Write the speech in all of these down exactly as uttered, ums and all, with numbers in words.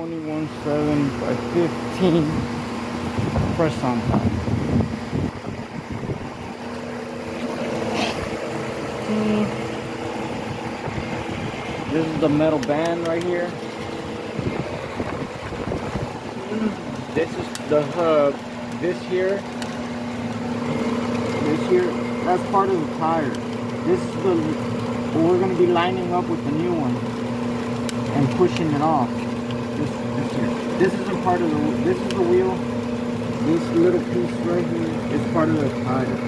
twenty-one seven by fifteen press-on tire. This is the metal band right here. This is the hub. This here, this here, that's part of the tire. This is the, we're going to be lining up with the new one and pushing it off. This, this here. This isn't part of the, this is the wheel. This little piece right here is part of the tire.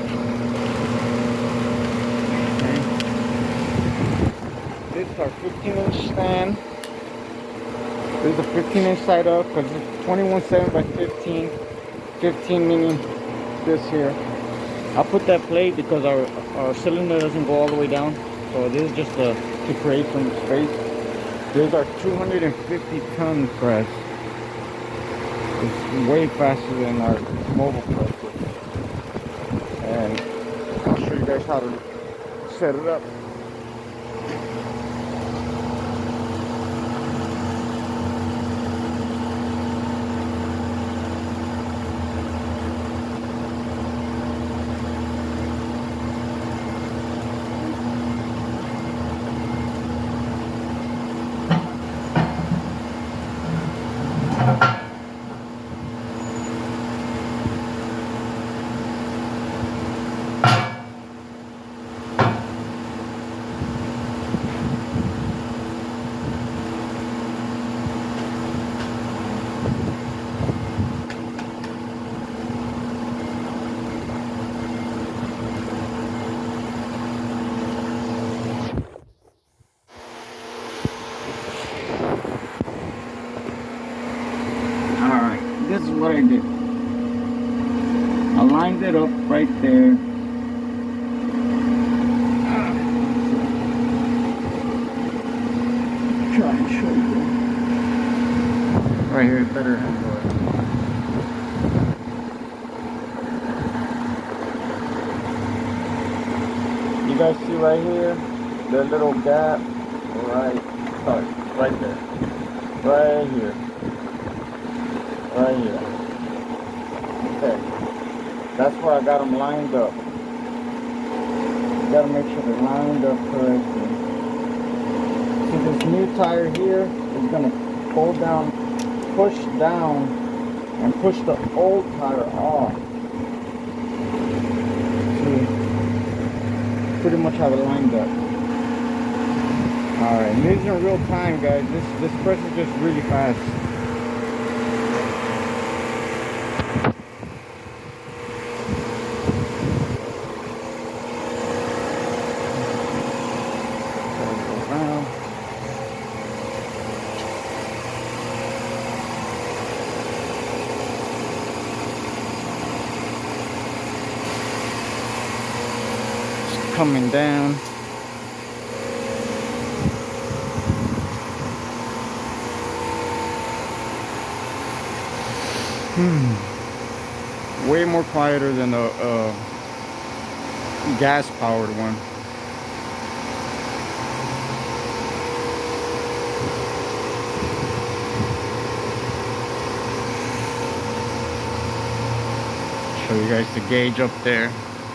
This is our fifteen inch stand. This is a fifteen inch side up because it's twenty-one seven by fifteen. fifteen meaning this here. I'll put that plate because our, our cylinder doesn't go all the way down. So this is just a, to create some space. This is our two hundred fifty ton press. It's way faster than our mobile press. And I'll show you guys how to set it up. This is what I did. I lined it up right there. Try and show you. Right here, better handle it. You guys see right here, the little gap, right, sorry, right there, right here. Right here. Okay. That's where I got them lined up. You gotta make sure they're lined up correctly. See, this new tire here is gonna pull down, push down, and push the old tire off. See, pretty much have it lined up. Alright, and these are in real time, guys. This this press is just really fast. Coming down. Hmm. Way more quieter than the uh, gas powered one. Show you guys the gauge up there.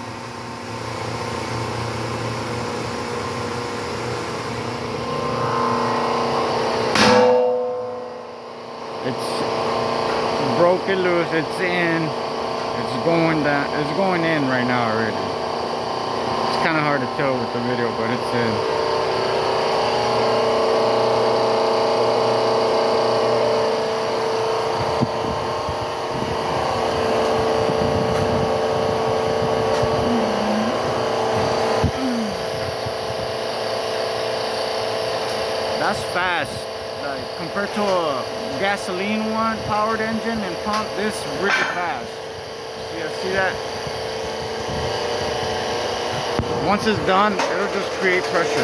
It's broken loose, it's in, it's going down, it's going in right now already. It's kind of hard to tell with the video, but it's in. That's fast. Like compared to a gasoline one, powered engine and pump, this really fast. See, see that? Once it's done, it'll just create pressure.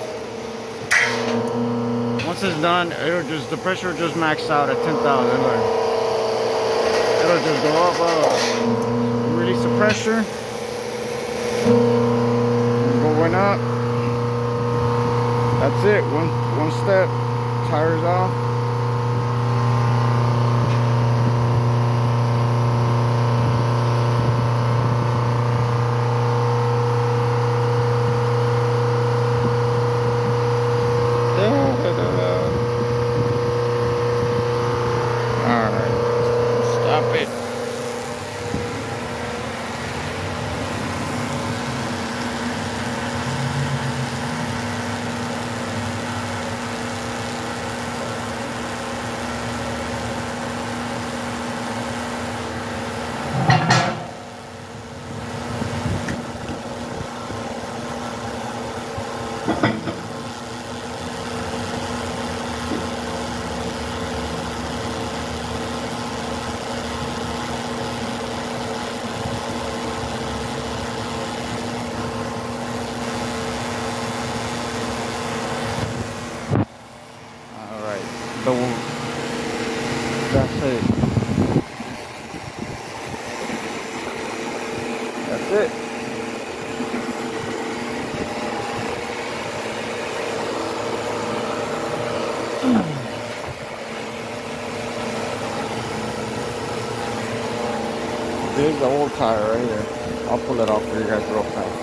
Once it's done, it'll just the pressure will just max out at ten thousand. It'll just go up, up. Release the pressure. Going up. That's it. One one step. Tires off. Alright, so that's it. That's it. Here's the old tire right here. I'll pull it off for you guys real fast.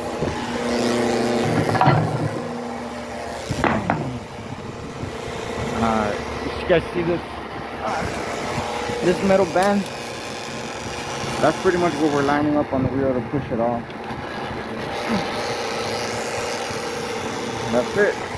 Alright, you guys see this? This metal band? That's pretty much what we're lining up on the wheel to push it off. That's it.